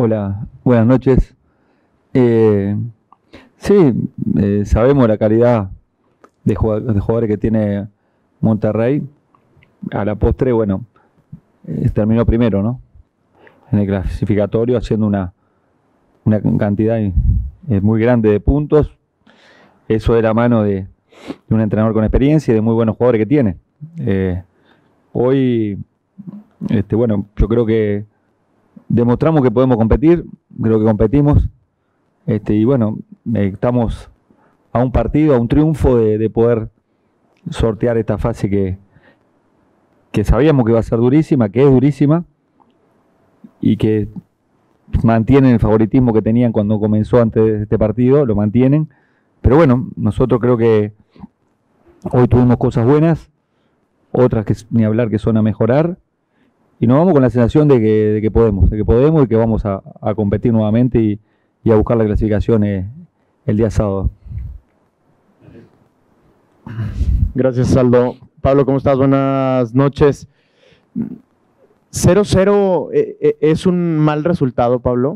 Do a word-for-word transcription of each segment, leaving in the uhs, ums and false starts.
Hola, buenas noches. Eh, sí, eh, sabemos la calidad de jugadores, de jugadores que tiene Monterrey. A la postre, bueno, eh, terminó primero, ¿no? En el clasificatorio, haciendo una, una cantidad eh, muy grande de puntos. Eso de la mano de, de un entrenador con experiencia y de muy buenos jugadores que tiene. Eh, hoy, este, bueno, yo creo que demostramos que podemos competir, creo que competimos, este, y bueno, eh, estamos a un partido, a un triunfo de, de poder sortear esta fase que, que sabíamos que iba a ser durísima, que es durísima, y que mantienen el favoritismo que tenían cuando comenzó antes de este partido, lo mantienen, pero bueno, nosotros creo que hoy tuvimos cosas buenas, otras que ni hablar que son a mejorar, y nos vamos con la sensación de que, de que podemos, de que podemos y que vamos a, a competir nuevamente y, y a buscar la clasificación eh, el día sábado. Gracias, Aldo. Pablo, ¿cómo estás? Buenas noches. cero cero eh, es un mal resultado, Pablo.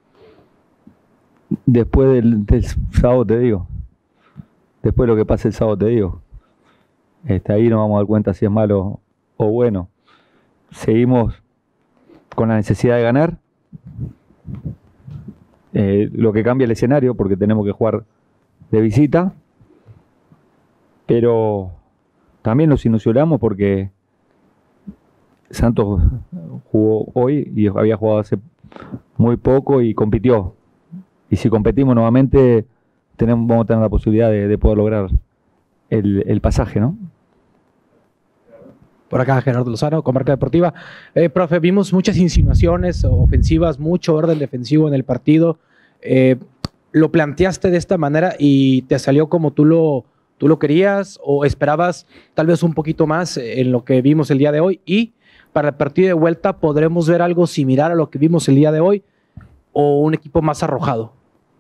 Después del, del sábado te digo. Después de lo que pase el sábado te digo. Este, ahí nos vamos a dar cuenta si es malo o bueno. Seguimos con la necesidad de ganar. Eh, lo que cambia el escenario, porque tenemos que jugar de visita. Pero también nos ilusionamos porque Santos jugó hoy y había jugado hace muy poco y compitió. Y si competimos nuevamente, tenemos, vamos a tener la posibilidad de, de poder lograr el, el pasaje, ¿no? Por acá Gerardo Lozano, con Marca Deportiva. Eh, profe, vimos muchas insinuaciones ofensivas, mucho orden defensivo en el partido. Eh, ¿Lo planteaste de esta manera y te salió como tú lo, tú lo querías o esperabas tal vez un poquito más en lo que vimos el día de hoy? Y para el partido de vuelta, ¿podremos ver algo similar a lo que vimos el día de hoy o un equipo más arrojado?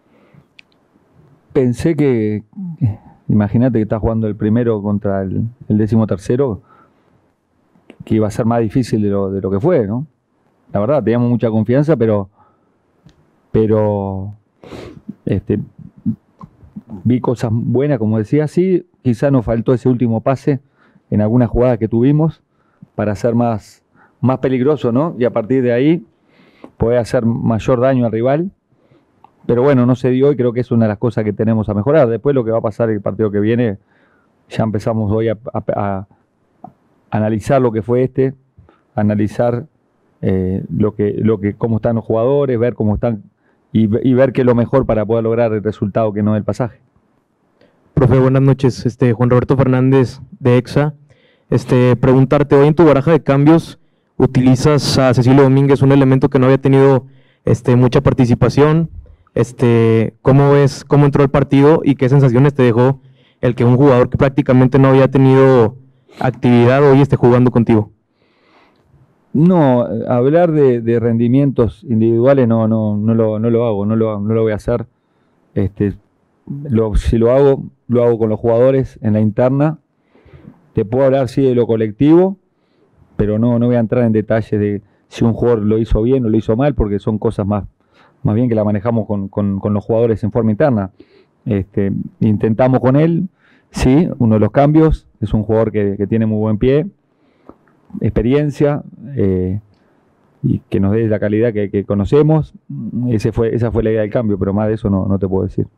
Pensé que, imagínate que estás jugando el primero contra el, el décimo tercero, que iba a ser más difícil de lo, de lo que fue, ¿no? La verdad, teníamos mucha confianza, pero pero este, vi cosas buenas, como decía, sí, quizá nos faltó ese último pase en algunas jugadas que tuvimos para ser más, más peligroso, ¿no? Y a partir de ahí poder hacer mayor daño al rival, pero bueno, no se dio y creo que es una de las cosas que tenemos a mejorar. Después lo que va a pasar el partido que viene, ya empezamos hoy a, a, a analizar lo que fue este, analizar eh, lo que, lo que, cómo están los jugadores, ver cómo están y, y ver qué es lo mejor para poder lograr el resultado que no es el pasaje. Profe, buenas noches. Este, Juan Roberto Fernández de EXA. Este, preguntarte, hoy en tu baraja de cambios utilizas a Cecilio Domínguez, un elemento que no había tenido este, mucha participación. Este, ¿cómo ves cómo entró el partido y qué sensaciones te dejó el que un jugador que prácticamente no había tenido actividad hoy esté jugando contigo? No, hablar de, de rendimientos individuales no, no, no, lo, no lo hago, no lo, no lo voy a hacer. Este, lo, si lo hago, lo hago con los jugadores en la interna. Te puedo hablar sí de lo colectivo, pero no, no voy a entrar en detalles de si un jugador lo hizo bien o lo hizo mal, porque son cosas más, más bien que la manejamos con, con, con los jugadores en forma interna. Este, intentamos con él, sí, uno de los cambios, es un jugador que, que tiene muy buen pie, experiencia, eh, y que nos dé la calidad que, que conocemos. Ese fue, esa fue la idea del cambio, pero más de eso no, no te puedo decir.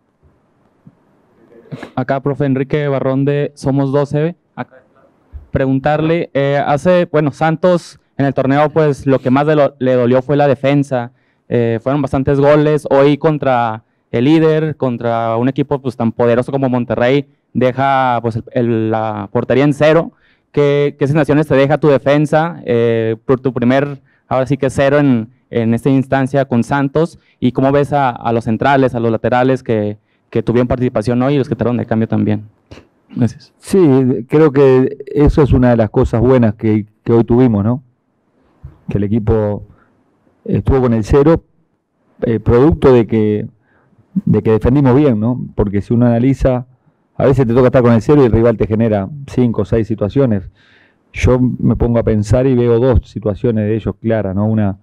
Acá, profe Enrique Barrón de Somos doce. Acá, preguntarle, eh, hace, bueno, Santos en el torneo, pues lo que más de lo, le dolió fue la defensa. Eh, fueron bastantes goles. Hoy contra el líder, contra un equipo pues tan poderoso como Monterrey, deja pues el, el, la portería en cero. ¿Qué, qué sensaciones te deja tu defensa eh, por tu primer, ahora sí que cero en, en esta instancia con Santos? ¿Y cómo ves a, a los centrales, a los laterales que, que tuvieron participación hoy y los que trajeron de cambio también? Gracias. Sí, creo que eso es una de las cosas buenas que, que hoy tuvimos, ¿no? Que el equipo estuvo con el cero, eh, producto de que, de que defendimos bien, ¿no? Porque si uno analiza, a veces te toca estar con el cero y el rival te genera cinco o seis situaciones. Yo me pongo a pensar y veo dos situaciones de ellos claras, ¿no? Una,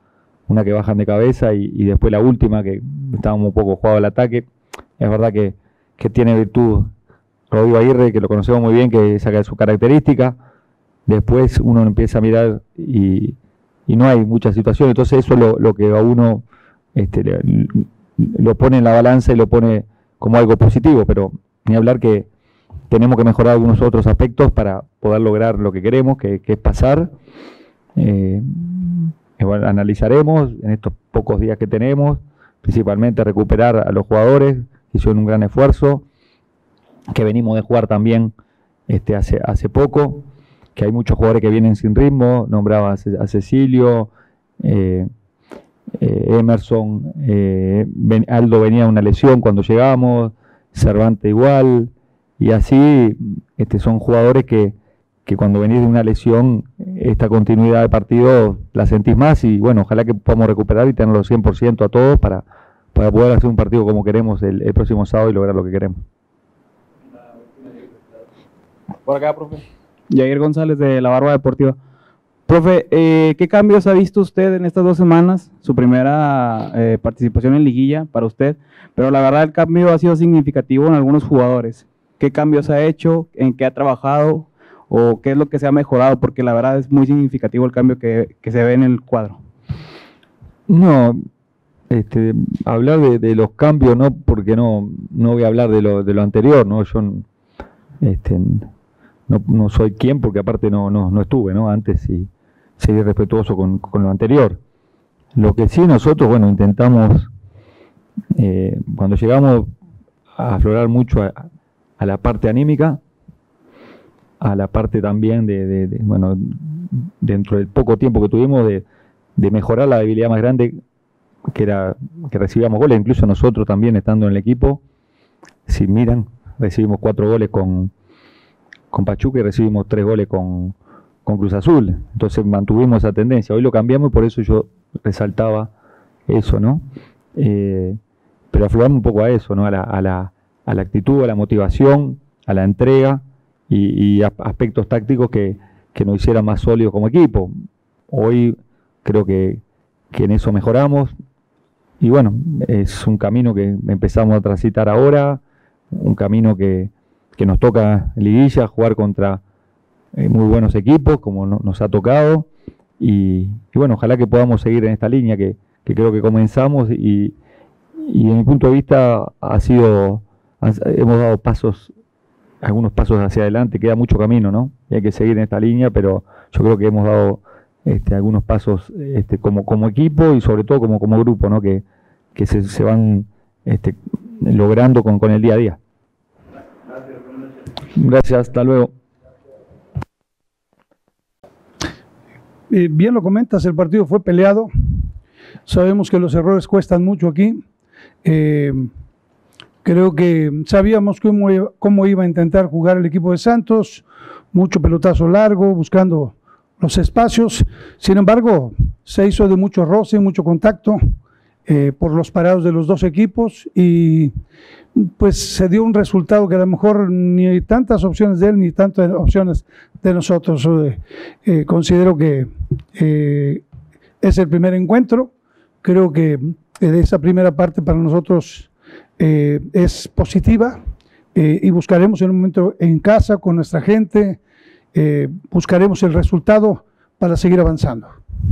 una que bajan de cabeza y, y después la última que estábamos un poco jugados al ataque. Es verdad que, que tiene virtud Rodrigo Aguirre, que lo conocemos muy bien, que saca su característica. Después uno empieza a mirar y, y no hay muchas situaciones, entonces eso es lo, lo que a uno este, le, lo pone en la balanza y lo pone como algo positivo, pero ni hablar que tenemos que mejorar algunos otros aspectos para poder lograr lo que queremos, que, que es pasar. Eh, bueno, analizaremos en estos pocos días que tenemos, principalmente recuperar a los jugadores que hicieron un gran esfuerzo, que venimos de jugar también este, hace, hace poco, que hay muchos jugadores que vienen sin ritmo, nombraba a, Ce a Cecilio, eh, eh, Emerson, eh, ben, Aldo venía de una lesión cuando llegamos, Cervantes igual, y así este, son jugadores que, que cuando venís de una lesión, esta continuidad de partido la sentís más y bueno, ojalá que podamos recuperar y tenerlo cien por ciento a todos para, para poder hacer un partido como queremos el, el próximo sábado y lograr lo que queremos. Por acá, profe. Jair González de La Barba Deportiva. Profe, eh, ¿qué cambios ha visto usted en estas dos semanas? Su primera eh, participación en liguilla para usted, pero la verdad el cambio ha sido significativo en algunos jugadores. ¿Qué cambios ha hecho? ¿En qué ha trabajado? ¿O qué es lo que se ha mejorado? Porque la verdad es muy significativo el cambio que, que se ve en el cuadro. No, este, hablar de, de los cambios, no, porque no, no voy a hablar de lo, de lo anterior, ¿no? Yo este, no, no soy quien, porque aparte no, no, no estuve, ¿no? Antes y seguir respetuoso con, con lo anterior. Lo que sí nosotros, bueno, intentamos, eh, cuando llegamos a aflorar mucho a, a la parte anímica, a la parte también de, de, de, bueno, dentro del poco tiempo que tuvimos, de, de mejorar la debilidad más grande, que era que recibíamos goles, incluso nosotros también estando en el equipo, si miran, recibimos cuatro goles con, con Pachuca y recibimos tres goles con, con Cruz Azul, entonces mantuvimos esa tendencia. Hoy lo cambiamos y por eso yo resaltaba eso, ¿no? Eh, pero afloramos un poco a eso, ¿no? A la, a la, a la actitud, a la motivación, a la entrega y, y aspectos tácticos que, que nos hicieran más sólidos como equipo. Hoy creo que, que en eso mejoramos y bueno, es un camino que empezamos a transitar ahora, un camino que, que nos toca en liguilla, jugar contra eh, muy buenos equipos como no, nos ha tocado y, y bueno, ojalá que podamos seguir en esta línea que, que creo que comenzamos y, y desde mi punto de vista ha sido, hemos dado pasos, algunos pasos hacia adelante, queda mucho camino, ¿no? Y hay que seguir en esta línea, pero yo creo que hemos dado este, algunos pasos este, como, como equipo y sobre todo como, como grupo, ¿no? Que, que se, se van este, logrando con, con el día a día. Gracias, hasta luego. Eh, bien lo comentas, el partido fue peleado, sabemos que los errores cuestan mucho aquí, eh, creo que sabíamos cómo iba, cómo iba a intentar jugar el equipo de Santos, mucho pelotazo largo, buscando los espacios, sin embargo se hizo de mucho roce, mucho contacto eh, por los parados de los dos equipos y pues se dio un resultado que a lo mejor ni tantas opciones de él ni tantas opciones de nosotros. Eh, eh, considero que eh, es el primer encuentro, creo que eh, esa primera parte para nosotros eh, es positiva eh, y buscaremos en un momento en casa con nuestra gente, eh, buscaremos el resultado para seguir avanzando.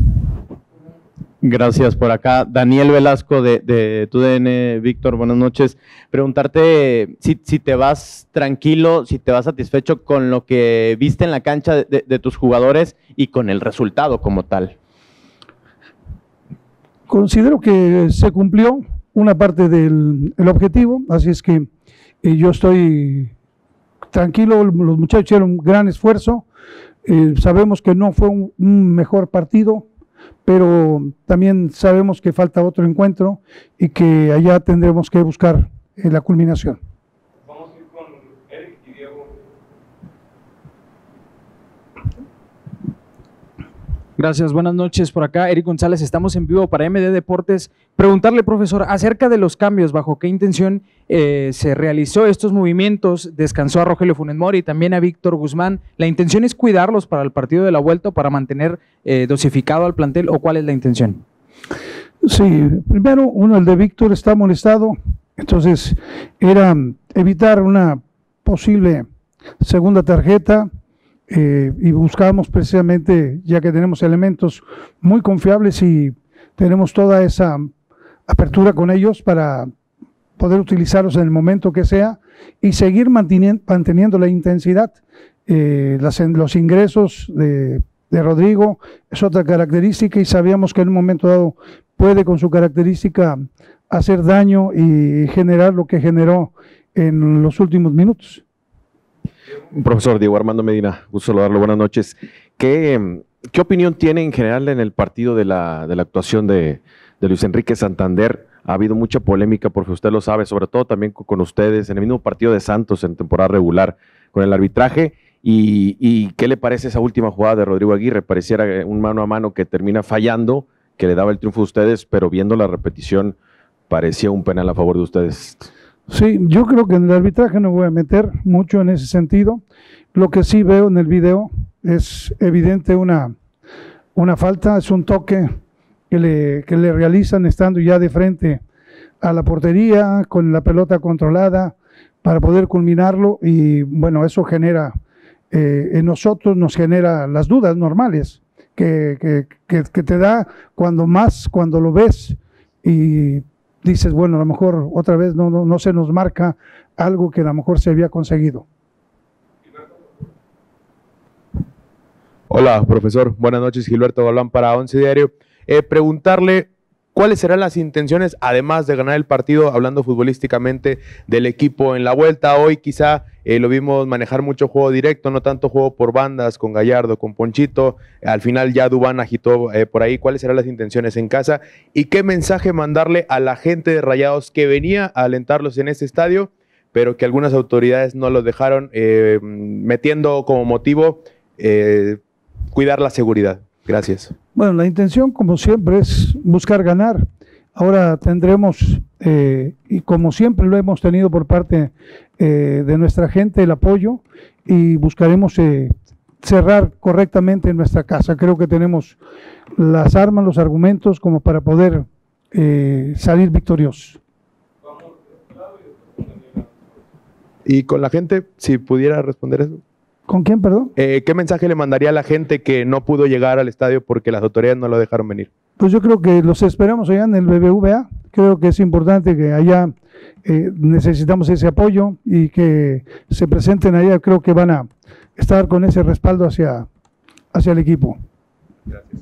Gracias por acá. Daniel Velasco de, de Tu D N, Víctor, buenas noches. Preguntarte si, si te vas tranquilo, si te vas satisfecho con lo que viste en la cancha de, de, de tus jugadores y con el resultado como tal. Considero que se cumplió una parte del el objetivo, así es que eh, yo estoy tranquilo, los muchachos hicieron un gran esfuerzo, eh, sabemos que no fue un, un mejor partido, pero también sabemos que falta otro encuentro y que allá tendremos que buscar eh, la culminación. Vamos a ir con Eric y Diego. Gracias, buenas noches por acá. Eric González, estamos en vivo para M D Deportes. Preguntarle, profesor, acerca de los cambios, ¿bajo qué intención eh, se realizó estos movimientos? Descansó a Rogelio Funes Mori y también a Víctor Guzmán. ¿La intención es cuidarlos para el partido de la vuelta o para mantener eh, dosificado al plantel o cuál es la intención? Sí, primero, uno, el de Víctor está molestado, entonces era evitar una posible segunda tarjeta eh, y buscábamos precisamente, ya que tenemos elementos muy confiables y tenemos toda esa apertura con ellos para poder utilizarlos en el momento que sea y seguir manteniendo, manteniendo la intensidad. Eh, las, los ingresos de, de Rodrigo es otra característica y sabíamos que en un momento dado puede con su característica hacer daño y generar lo que generó en los últimos minutos. Profesor Diego Armando Medina, gusto saludarlo, buenas noches. ¿Qué, qué opinión tiene en general en el partido de la, de la actuación de, de Luis Enrique Santander? Ha habido mucha polémica, porque usted lo sabe, sobre todo también con, con ustedes, en el mismo partido de Santos en temporada regular, con el arbitraje. Y, y ¿qué le parece esa última jugada de Rodrigo Aguirre? Pareciera un mano a mano que termina fallando, que le daba el triunfo a ustedes, pero viendo la repetición parecía un penal a favor de ustedes. Sí, yo creo que en el arbitraje no voy a meter mucho en ese sentido. Lo que sí veo en el video es evidente una, una falta, es un toque que le, que le realizan estando ya de frente a la portería, con la pelota controlada, para poder culminarlo y bueno, eso genera, eh, en nosotros nos genera las dudas normales que, que, que, que te da cuando más, cuando lo ves y dices, bueno, a lo mejor otra vez no, no, no se nos marca algo que a lo mejor se había conseguido. Hola, profesor. Buenas noches, Gilberto Galván para Once Diario. Eh, preguntarle cuáles serán las intenciones, además de ganar el partido, hablando futbolísticamente del equipo en la vuelta. Hoy quizá eh, lo vimos manejar mucho juego directo, no tanto juego por bandas, con Gallardo, con Ponchito. Al final ya Duván agitó eh, por ahí. ¿Cuáles serán las intenciones en casa? ¿Y qué mensaje mandarle a la gente de Rayados que venía a alentarlos en este estadio, pero que algunas autoridades no los dejaron, eh, metiendo como motivo eh, cuidar la seguridad? Gracias. Bueno, la intención, como siempre, es buscar ganar. Ahora tendremos, eh, y como siempre lo hemos tenido por parte eh, de nuestra gente, el apoyo, y buscaremos eh, cerrar correctamente en nuestra casa. Creo que tenemos las armas, los argumentos como para poder eh, salir victoriosos. Y con la gente, si pudiera responder eso. ¿Con quién, perdón? Eh, ¿Qué mensaje le mandaría a la gente que no pudo llegar al estadio porque las autoridades no lo dejaron venir? Pues yo creo que los esperamos allá en el B B V A. Creo que es importante que allá eh, necesitamos ese apoyo y que se presenten allá. Creo que van a estar con ese respaldo hacia, hacia el equipo. Gracias.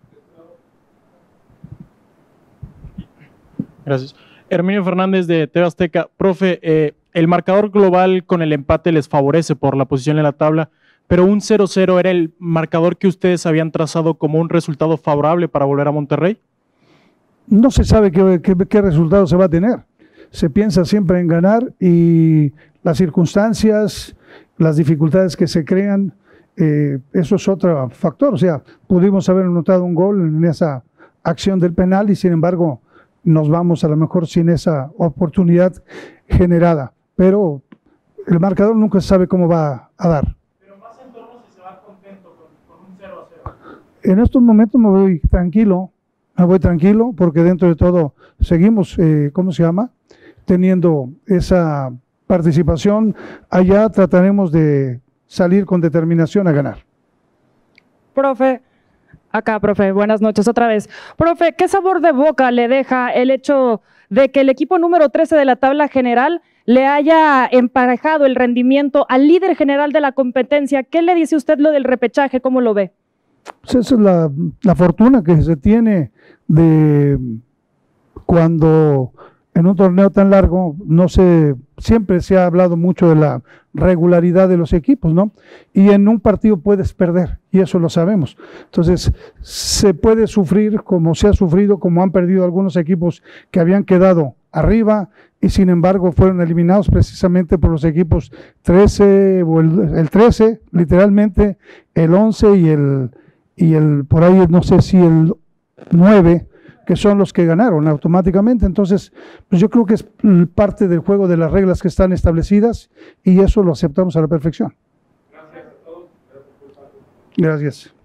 Gracias. Herminio Fernández de T V Azteca. Profe, eh, el marcador global con el empate les favorece por la posición en la tabla, pero un cero cero era el marcador que ustedes habían trazado como un resultado favorable para volver a Monterrey. No se sabe qué, qué, qué resultado se va a tener. Se piensa siempre en ganar y las circunstancias, las dificultades que se crean, eh, eso es otro factor. O sea, pudimos haber anotado un gol en esa acción del penal y sin embargo nos vamos a lo mejor sin esa oportunidad generada. Pero el marcador nunca se sabe cómo va a dar. Pero más en torno si se va contento con, con un cero a cero. En estos momentos me voy tranquilo, me voy tranquilo porque dentro de todo seguimos, eh, ¿cómo se llama? Teniendo esa participación. Allá trataremos de salir con determinación a ganar. Profe, acá, profe, buenas noches otra vez. Profe, ¿qué sabor de boca le deja el hecho de que el equipo número trece de la tabla general le haya emparejado el rendimiento al líder general de la competencia? ¿Qué le dice usted lo del repechaje? ¿Cómo lo ve? Pues esa es la, la fortuna que se tiene de cuando en un torneo tan largo, no se, siempre se ha hablado mucho de la regularidad de los equipos, ¿no? Y en un partido puedes perder, y eso lo sabemos. Entonces, se puede sufrir como se ha sufrido, como han perdido algunos equipos que habían quedado arriba y sin embargo fueron eliminados precisamente por los equipos trece, o el, el trece, literalmente, el once y el, y el, por ahí no sé si el nueve, que son los que ganaron automáticamente. Entonces, pues yo creo que es parte del juego de las reglas que están establecidas y eso lo aceptamos a la perfección. Gracias a todos. Gracias.